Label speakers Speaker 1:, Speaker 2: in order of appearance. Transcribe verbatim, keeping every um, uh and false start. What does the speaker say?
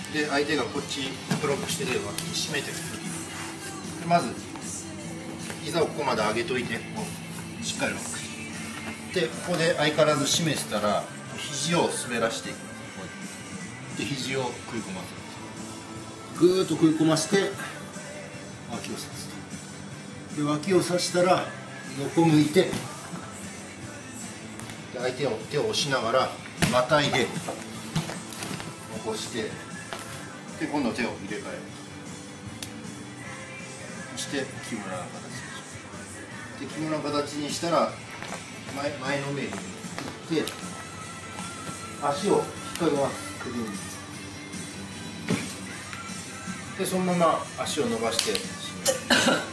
Speaker 1: で相手がこっちブロックしてれば締めてる時でまず膝をここまで上げといてこうしっかりロックでここで相変わらず締めてたら肘を滑らしていくで肘を食い込ませるぐーっと食い込ませて脇を刺すとで脇を刺したら横向いてで相手を手を押しながらまたいで残してで今度手を入れ替えるそして木村の形で木村の形にしたら前前のめりにいって足を引っ掛けます首にでそのまま足を伸ばして締める